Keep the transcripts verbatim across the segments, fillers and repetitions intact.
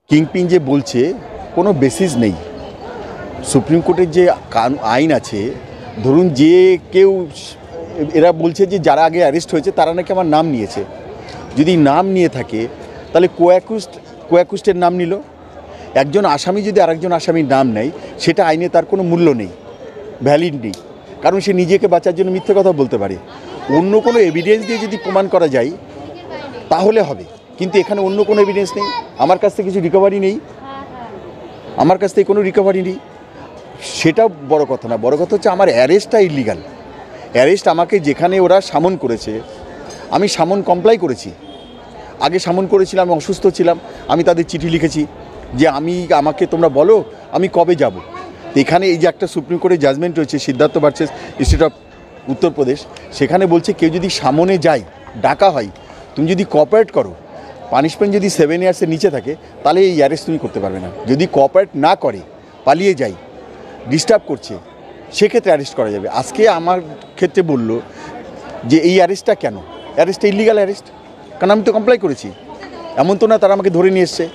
Kingpin যে বলছে কোনো বেসিস নেই। সুপ্রিম কোর্টের যে আইন আছে, ধরুন যে কেউ, এরা বলছে যে যারা আগে অ্যারেস্ট হয়েছে তারা নাকি আমার নাম নিয়েছে। যদি নাম নিয়ে থাকে তাহলে কোঅ্যাকুজড কোঅ্যাকুজডের নাম নিল। একজন আসামি যদি আরেকজন আসামির নাম নেয়, সেটা আইনে তার কোনো মূল্য নেই, ভ্যালিড নেই, কারণ সে নিজেকে বাঁচার জন্য মিথ্যে কথা বলতে পারে। অন্য কোনো এভিডেন্স দিয়ে যদি প্রমাণ করা যায় তাহলে হবে, কিন্তু এখানে অন্য কোনো এভিডেন্স নেই। আমার কাছ থেকে কিছু রিকভারি নেই, আমার কাছ থেকে কোনো রিকভারি নেই। সেটা বড় কথা না, বড় কথা হচ্ছে আমার অ্যারেস্টটা ইলিগাল। অ্যারেস্ট আমাকে যেখানে ওরা সামন করেছে, আমি সামন কমপ্লাই করেছি। আগে সামন করেছিলাম, আমি অসুস্থ ছিলাম, আমি তাদের চিঠি লিখেছি যে আমি আমাকে তোমরা বলো আমি কবে যাব। এখানে এই যে একটা সুপ্রিম কোর্টের জাজমেন্ট রয়েছে Siddharth versus state of Uttar Pradesh, সেখানে বলছে কেউ যদি সামনে যায়, ডাকা হয়, তুমি যদি কোঅপারেট করো, পানিশমেন্ট যদি সেভেন ইয়ার্সের নিচে থাকে, তাহলে এই অ্যারেস্ট তুমি করতে পারবে না। যদি কোঅপারেট না করে, পালিয়ে যায়, ডিস্টার্ব করছে, সেক্ষেত্রে অ্যারেস্ট করা যাবে। আজকে আমার ক্ষেত্রে বলল যে এই অ্যারেস্টটা কেন, অ্যারেস্টটা ইলিগাল অ্যারেস্ট, কারণ আমি তো কমপ্লাই করেছি। এমন তো না তারা আমাকে ধরে নিয়ে এসছে।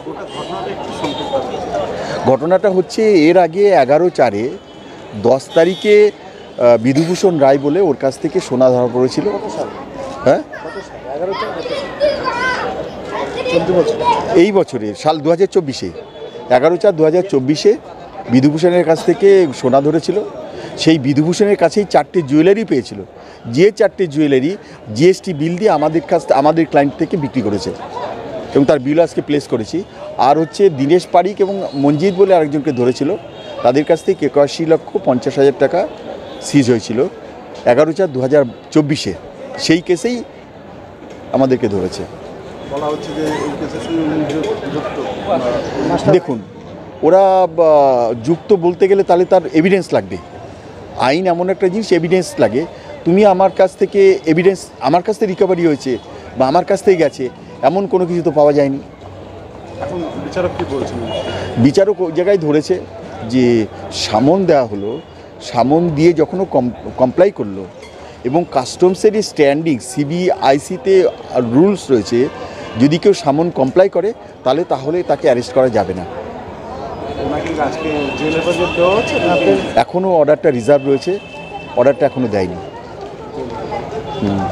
ঘটনাটা হচ্ছে এর আগে এগারো চারে দশ তারিখে বিধুভূষণ রায় বলে ওর কাছ থেকে সোনা ধরা পড়েছিল। হ্যাঁ, এই বছরে সাল দু হাজার চব্বিশে এগারো চার দু হাজার চব্বিশে বিধুভূষণের কাছ থেকে সোনা ধরেছিল। সেই বিধুভূষণের কাছেই চারটে জুয়েলারি পেয়েছিল, যে চারটে জুয়েলারি জিএসটি বিল দিয়ে আমাদের কাছ আমাদের ক্লায়েন্ট থেকে বিক্রি করেছে, এবং তার বিল আজকে প্লেস করেছি। আর হচ্ছে দীনেশ পারিক এবং মঞ্জিত বলে আরেকজনকে ধরেছিল, তাদের কাছ থেকে একাশি লক্ষ পঞ্চাশ হাজার টাকা সিজ হয়েছিল এগারো চার দু হাজার চব্বিশে। সেই কেসেই আমাদেরকে ধরেছে। বলা হচ্ছে যে এই কেসের সঙ্গে যুক্ত। দেখুন, ওরা যুক্ত বলতে গেলে তাহলে তার এভিডেন্স লাগবে। আইন এমন একটা জিনিস, এভিডেন্স লাগে। তুমি আমার কাছ থেকে এভিডেন্স, আমার কাছ থেকে রিকভারি হয়েছে বা আমার কাছ থেকে গেছে, এমন কোনো কিছু তো পাওয়া যায়নি। এখন বিচারক কী বলছেন? বিচারক ওই জায়গায় ধরেছে যে সামন দেওয়া হলো, সামন দিয়ে যখনও কম কমপ্লাই করলো, এবং কাস্টমসের স্ট্যান্ডিং সিবিআইসিতে রুলস রয়েছে, যদি কেউ সামন কমপ্লাই করে তাহলে তাহলে তাকে অ্যারেস্ট করা যাবে না। এখনও অর্ডারটা রিজার্ভ রয়েছে, অর্ডারটা এখনও দেয়নি। হুম